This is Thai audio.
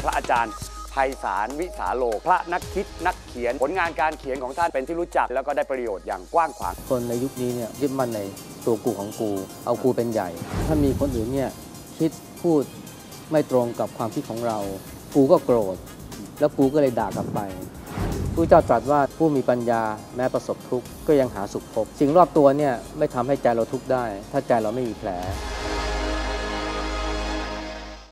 ระอาจารย์ไพศาลวิสาโลพระนักคิดนักเขียนผลงานการเขียนของท่านเป็นที่รู้จักแล้วก็ได้ประโยชน์อย่างกว้างขวางคนในยุคนี้เนี่ยยึดมั่นในตัวกูของกูเอากูเป็นใหญ่ถ้ามีคนอื่นเนี่ยคิดพูดไม่ตรงกับความคิดของเรากูก็โกรธแล้วกูก็เลยด่ากลับไปพระเจ้าตรัสว่าผู้มีปัญญาแม้ประสบทุกข์ก็ยังหาสุขพบสิ่งรอบตัวเนี่ยไม่ทำให้ใจเราทุกข์ได้ถ้าใจเราไม่มีแผล